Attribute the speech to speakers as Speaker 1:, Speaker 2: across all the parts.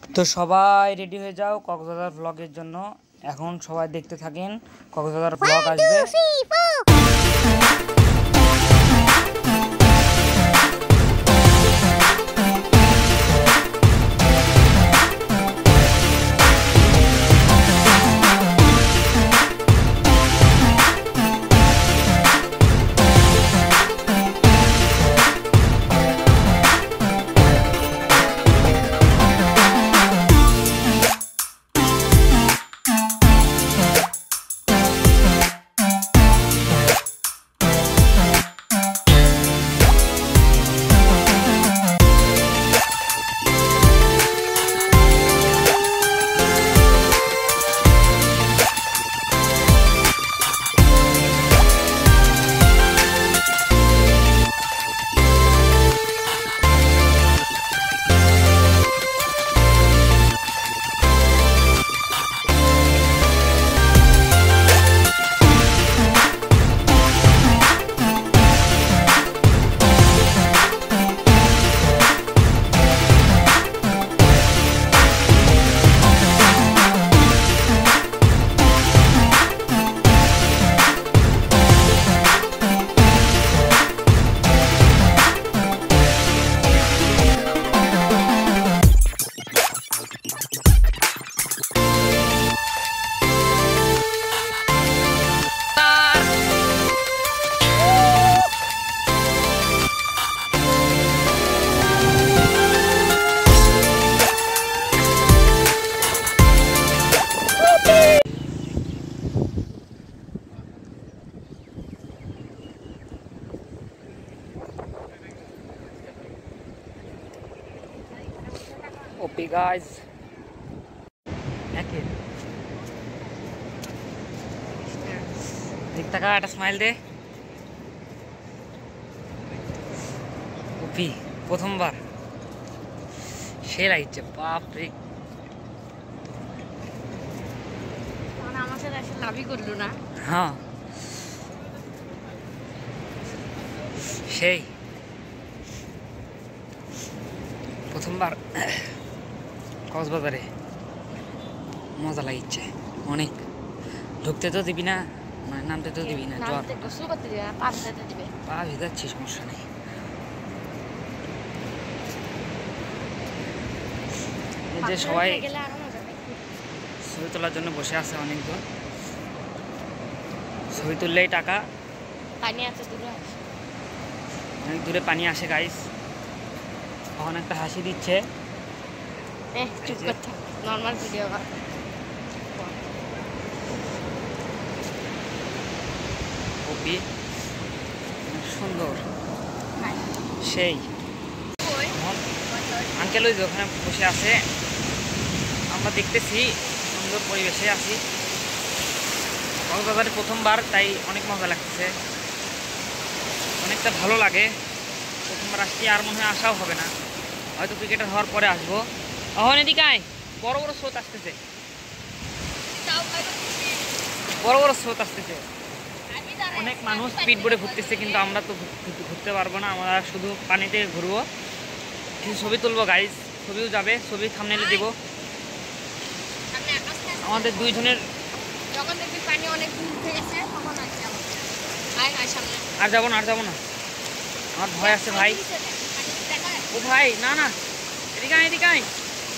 Speaker 1: তো সবাই রেডি হয়ে যাও কক্সবাজার ব্লগের জন্য। এখন সবাই দেখতে থাকেন, কক্সবাজার ব্লগ আসবে। ओपी गाइस दिखता का একটা স্মাইল দে। ওপি প্রথমবার সে লাগছে, বাপ রে।
Speaker 2: মানে আমার সাথে আসলে লাভই করলো না।
Speaker 1: হ্যাঁ সেই প্রথমবার কক্সবাজারে মজা লাগিচ্ছে অনেক। ঢুকতে তো দিবি না, মানে নামতে তো দিবি না, জ্বর
Speaker 2: গোসল করতে দিবে না, পা ভিজাতে দিবে।
Speaker 1: পা ভিজাচ্ছি, সমস্যা নেই। এই যে সবাই ছবি তোলার জন্য বসে আছে অনেকজন। ছবি তুললেই টাকা।
Speaker 2: পানি আছে দূরে,
Speaker 1: অনেক দূরে পানি আসে গাইস। তখন একটা হাসি দিচ্ছে।
Speaker 2: চুপ করতে নর্মাল ভিডিও কর।
Speaker 1: ওপি সুন্দর সেই। আঙ্কেল ওই যে ওখানে বসে আছে, আমরা দেখতেছি সুন্দর পরিবেশে আছি। কক্সবাজারে প্রথমবার, তাই অনেক মজা লাগতেছে, অনেকটা ভালো লাগে। প্রথমবার আসছি, আর মনে হয় আসাও হবে না, হয়তো ক্রিকেটার হওয়ার পরে আসবো। এখন এদিকে আয়, বড় বড় স্রোত আসতেছে, বড় বড় স্রোত আসতেছে। অনেক মানুষ স্পিড বোর্ডে ঘুরতেছে, কিন্তু আমরা তো ঘুরতে পারবো না, আমরা শুধু পানিতে ঘুরবো। কিছু ছবি তুলবো গাইজ, ছবিও যাবে, ছবি থাম্বনেইলে দিব। আমাদের দুইজনের
Speaker 2: যখন দেখবি পানি অনেক দূর উঠে গেছে তখন আসবে।
Speaker 1: আর যাবো না, আর যাবো না, আমার ভয় আছে ভাই। ও ভাই না না, এদিকে আয়, এদিকে আয়।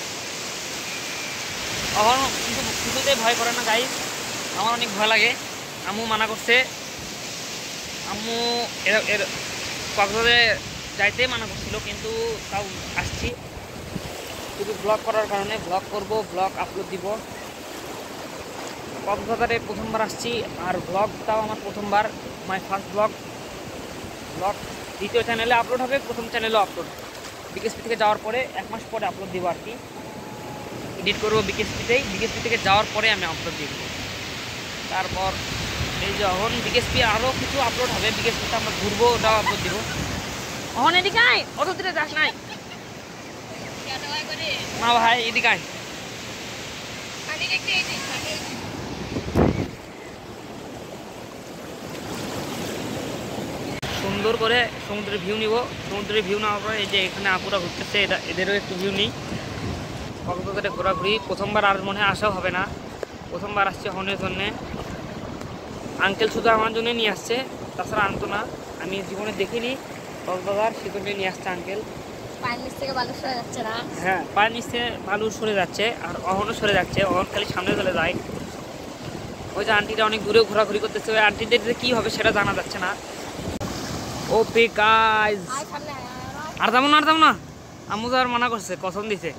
Speaker 1: কখনো কিন্তু কিছুতেই ভয় করে না গাইজ, আমার অনেক ভয় লাগে। আম্মু মানা করছে, আম্মু এর কক্সবাজারে যাইতে মানা করছিল, কিন্তু তাও আসছি শুধু ব্লগ করার কারণে। ব্লগ করব, ব্লগ আপলোড দিব। কক্সবাজারে প্রথমবার আসছি, আর ব্লগটাও আমার প্রথমবার, মাই ফার্স্ট ব্লগ। ব্লগ দ্বিতীয় চ্যানেলে আপলোড হবে, প্রথম চ্যানেলেও আপলোড। বিকেএসপি থেকে যাওয়ার পরে 1 মাস পরে আপলোড দিব আর কি। এডিট করবো বিকেএসপিতেই, বিকেএসপি থেকে যাওয়ার পরে আমি আপলোড দিব। তারপর এই যখন বিকেএসপি আরও কিছু আপলোড হবে, বিকেএসপিতে আমরা ঘুরবো, ওটাও আপলোড দিব। এখন এদিকে আয়, অত দূরে যাস নাই মা ভাই, এদিকে আয়। সুন্দর করে সমুদ্রের ভিউ নিব। সমুদ্রের ভিউ নেওয়ার পরে এই যে এখানে আপুরা ঘুরতেছে, এদেরও একটু ভিউ নিই। কক্সবাজারে ঘোরাঘুরি প্রথমবার, আর মনে হয় আসাও হবে না। প্রথমবার আসছে অহনের জন্যে। আঙ্কেল শুধু আমার জন্য নিয়ে আসছে, তাছাড়া আনতো না। আমি জীবনে দেখিনি কক্সবাজার, সেজন্য নিয়ে আসছে আঙ্কেল।
Speaker 2: পায়ের নিচ থেকে বালু সরে যাচ্ছে না?
Speaker 1: হ্যাঁ, পায়ের নিচ থেকে বালু সরে যাচ্ছে, আর অহনও সরে যাচ্ছে। অহন খালি সামনে চলে যায়। ওই যে আন্টিটা অনেক দূরে ঘোরাঘুরি করতেছে, ওই আন্টিদের যে কী হবে সেটা জানা যাচ্ছে না। ও গাইস, আর যাবো না, আর যাবো না। আম্মু যাওয়ার মানা করছে, কসম দিছে।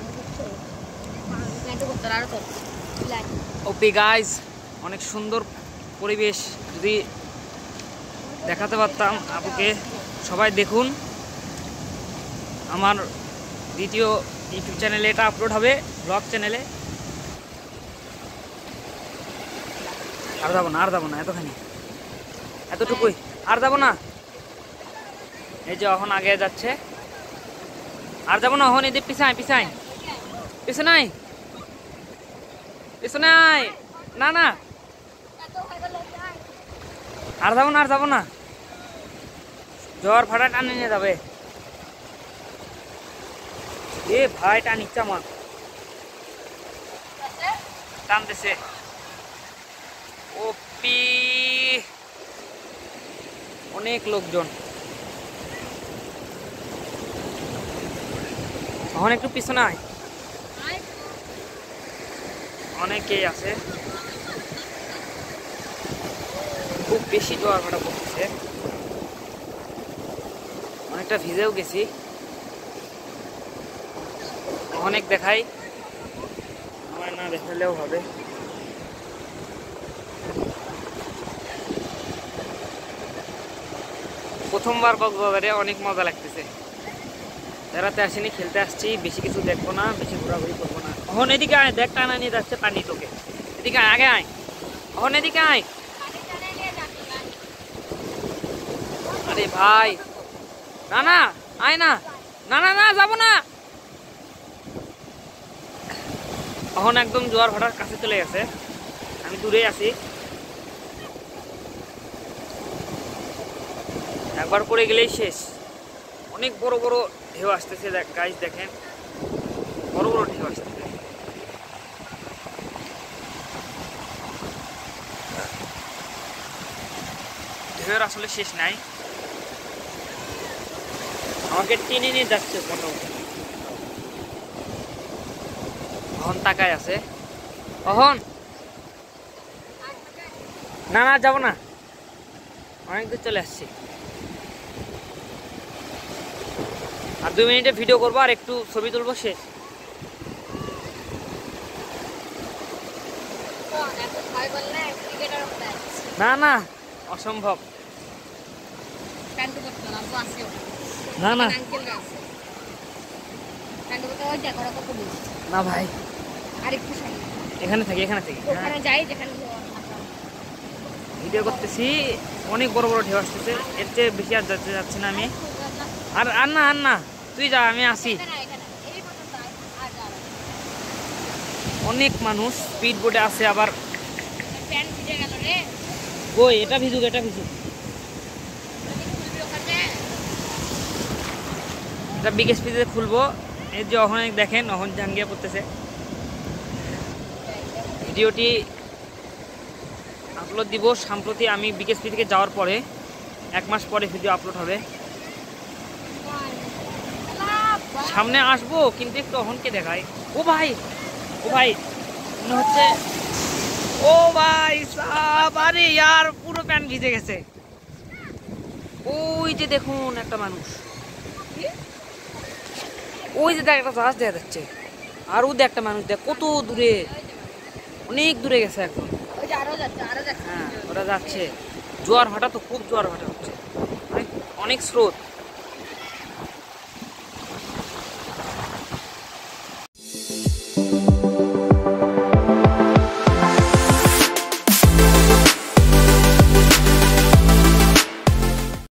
Speaker 1: ওপি গাইস, অনেক সুন্দর পরিবেশ। যদি দেখাতে পারতাম আপুকে। সবাই দেখুন, আমার দ্বিতীয় ইউটিউব চ্যানেলে এটা আপলোড হবে, ব্লগ চ্যানেলে। আর যাবো না, আর যাবো না, এতখানি, এতটুকুই, আর যাবো না। এই যে এখন আগে যাচ্ছে, আর যাবো না। এখন এদের পিছায় পিছায় পিছনে আয়, পিছনে আয়। না না, আর যাবো না, আর যাবো না। জ্বর ভাড়া টানে নিয়ে যাবে। এ ভাই, টানিচ্ছে আমার, টানতেছে। ওপি, অনেক লোকজন। এখন একটু পিছনে আয়, অনেকেই আছে। খুব বেশি জোয়ার ভাটা পড়তেছে, অনেকটা ভিজেও গেছি। অনেক দেখাই, আমার না দেখালেও হবে। প্রথমবার কক্সবাজারে, অনেক মজা লাগতেছে। বেড়াতে আসিনি, খেলতে আসছি। বেশি কিছু দেখবো না, বেশি ঘোরাঘুরি করবো না। এখন এদিকে আয়, দেখ টানা নিয়ে যাচ্ছে পানি তোকে। এদিকে আয়, আগে আয়, এখন এদিকে আয়। আরে ভাই, না না, আয় না, না না না, যাবো না। এখন একদম জোয়ার ভাটার কাছে চলে গেছে, আমি দূরে আছি। একবার পড়ে গেলেই শেষ। অনেক বড় বড় ঢেউ আসতেছে, গাইস দেখেন, বড় বড় ঢেউ আসতেছে। ঢেউয়ের আসলে শেষ নাই, আমাকে টেনে নিয়ে যাচ্ছে মোটামুটি। অহন তাকায় আছে। অহন, না না, যাবো না, অনেক দূর চলে আসছি। আর 2 মিনিটে ভিডিও করবো, আর একটু ছবি তুলবো, শেষ। না না, অসম্ভব। না না না ভাই, এখানে থাকি, এখানে থাকি, ভিডিও করতেছি। অনেক বড় বড় ঢেউ আসতেছে, এর চেয়ে বেশি আর যেতে যাচ্ছি না আমি। আর আর না, আর না, তুই যা, আমি আসি। অনেক মানুষ স্পিড বোটে আছে আবার। ওই এটা ভিজুক, এটা ভিজুক, এটা বিগ স্পিডে খুলবো। এই যে অহন দেখেন, অহন জাঙ্গিয়া পড়তেছে। ভিডিওটি আপলোড দিব সম্প্রতি, আমি বিগ স্পিড থেকে যাওয়ার পরে 1 মাস পরে ভিডিও আপলোড হবে। সামনে আসবো, কিন্তু একটু অহনকে দেখাই। ও ভাই, ও ভাই, মনে হচ্ছে। ও ভাই সাব, আরে ইয়ার, পুরো প্যান্ট ভিজে গেছে। ওই যে দেখুন একটা মানুষ, ওই যে দেখ, একটা জাহাজ দেখা যাচ্ছে। আর ও দেখ একটা মানুষ, দেখ কত দূরে, অনেক দূরে গেছে একদম। হ্যাঁ, ওরা যাচ্ছে। জোয়ার ভাটা তো, খুব জোয়ার ভাটা হচ্ছে, অনেক স্রোত।